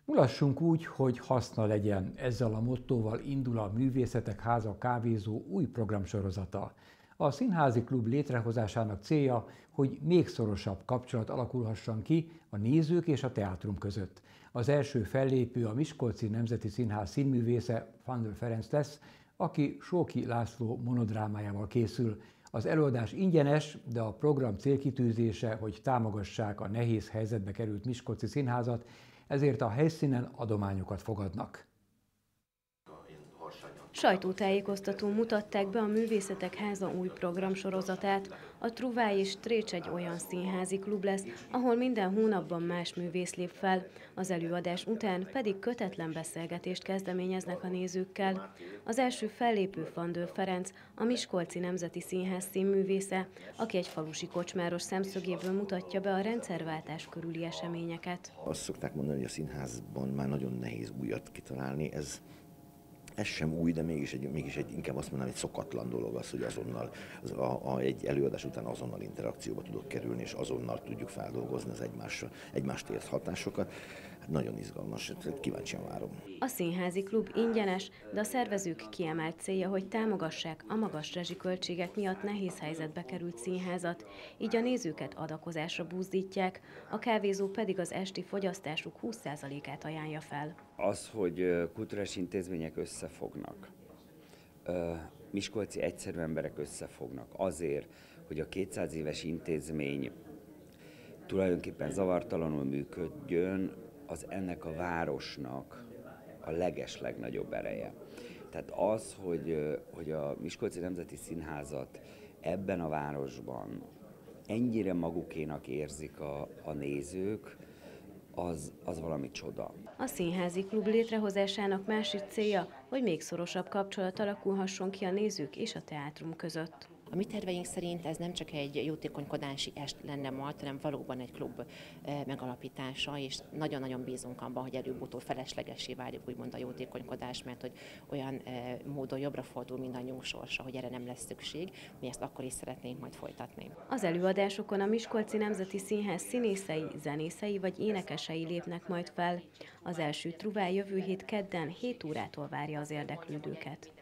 Mulassunk úgy, hogy haszna legyen. Ezzel a mottóval indul a Művészetek Háza kávézó új programsorozata. A Színházi Klub létrehozásának célja, hogy még szorosabb kapcsolat alakulhasson ki a nézők és a teátrum között. Az első fellépő a Miskolci Nemzeti Színház színművésze, Fandl Ferenc lesz, aki Sóki László monodrámájával készül. Az előadás ingyenes, de a program célkitűzése, hogy támogassák a nehéz helyzetbe került Miskolci Színházat, ezért a helyszínen adományokat fogadnak. Sajtótájékoztatón mutatták be a Művészetek Háza új programsorozatát. A Truváj és Trécs egy olyan színházi klub lesz, ahol minden hónapban más művész lép fel. Az előadás után pedig kötetlen beszélgetést kezdeményeznek a nézőkkel. Az első fellépő Fandl Ferenc, a Miskolci Nemzeti Színház színművésze, aki egy falusi kocsmáros szemszögéből mutatja be a rendszerváltás körüli eseményeket. Azt szokták mondani, hogy a színházban már nagyon nehéz újat kitalálni. Ez sem új, de mégis inkább azt mondanám, egy szokatlan dolog az, hogy azonnal egy előadás után azonnal interakcióba tudok kerülni, és azonnal tudjuk feldolgozni az egymást ért hatásokat. Hát nagyon izgalmas, kíváncsian várom. A színházi klub ingyenes, de a szervezők kiemelt célja, hogy támogassák a magas rezsiköltségek miatt nehéz helyzetbe került színházat, így a nézőket adakozásra buzdítják, a kávézó pedig az esti fogyasztásuk 20%-át ajánlja fel. Az, hogy kulturális intézmények összefognak, miskolci egyszerű emberek összefognak azért, hogy a 200 éves intézmény tulajdonképpen zavartalanul működjön, az ennek a városnak a legnagyobb ereje. Tehát az, hogy a Miskolci Nemzeti Színházat ebben a városban ennyire magukénak érzik a nézők, az valami csoda. A színházi klub létrehozásának másik célja, hogy még szorosabb kapcsolat alakulhasson ki a nézők és a teátrum között. A mi terveink szerint ez nem csak egy jótékonykodási est lenne majd, hanem valóban egy klub megalapítása, és nagyon-nagyon bízunk abban, hogy előbb-utóbb feleslegessé válik úgymond a jótékonykodás, mert hogy olyan módon jobbra fordul mindannyiunk sorsa, hogy erre nem lesz szükség, mi ezt akkor is szeretnénk majd folytatni. Az előadásokon a Miskolci Nemzeti Színház színészei, zenészei vagy énekesei lépnek majd fel. Az első Truváj jövő hét kedden 7 órától várja az érdeklődőket.